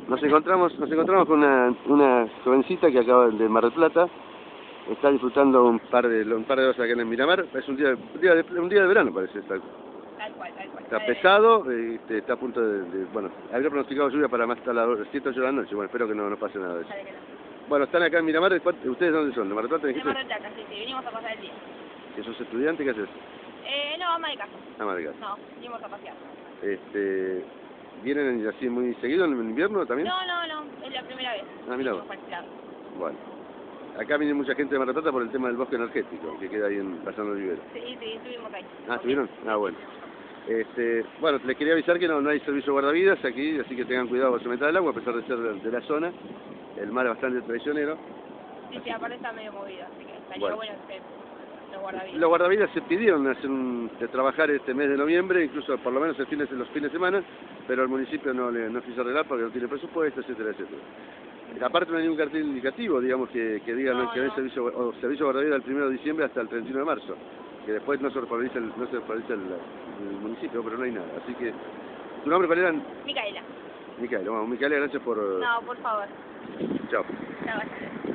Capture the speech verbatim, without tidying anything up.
Nos encontramos, nos encontramos con una, una jovencita que acaba de Mar del Plata, está disfrutando un par de un par de horas acá en Miramar. Es un día, un día, de, un día de verano, parece. Está, tal cual, tal cual. Está pesado, este, está a punto de, de, bueno, había pronosticado lluvia para más tarde a las siete, ocho de la noche. Bueno, espero que no, no pase nada de eso. Bueno, están acá en Miramar. ¿Ustedes dónde son? ¿De Mar del Plata? De Mar del Plata, sí, sí, venimos a pasar el día. ¿Que sos estudiante? ¿Qué haces? Eh, no, ama de casa. Ama de casa. No, venimos a pasear. Este, ¿Vienen así muy seguido en el invierno también? No, no, no, es la primera vez. Ah, mira. Bueno. Acá viene mucha gente de Mar del Plata por el tema del bosque energético, que queda ahí en Pasando Olivero. Sí, sí, estuvimos ahí. Ah, ¿estuvieron? Ah, bueno. Este, bueno, les quería avisar que no, no hay servicio guardavidas aquí, así que tengan cuidado cuando se metan al agua, a pesar de ser de, de la zona. El mar es bastante traicionero. Sí, sí, aparte está medio movido, así que estaría bueno, bueno que los guardavidas. Los guardavidas se pidieron hacer un, de trabajar este mes de noviembre, incluso por lo menos el fin de, los fines de semana, pero el municipio no, le, no quiso arreglar porque no tiene presupuesto, etcétera, etcétera. Aparte no hay ningún cartel indicativo, digamos, que, que diga no, que no hay servicio, o servicio guardavida del primero de diciembre hasta el treinta y uno de marzo, que después no se regulariza el, no se regulariza el, el municipio, pero no hay nada. Así que, ¿tu nombre cuál era? Micaela. Micaela, bueno, Micaela, gracias por... No, por favor. Chao. Chao.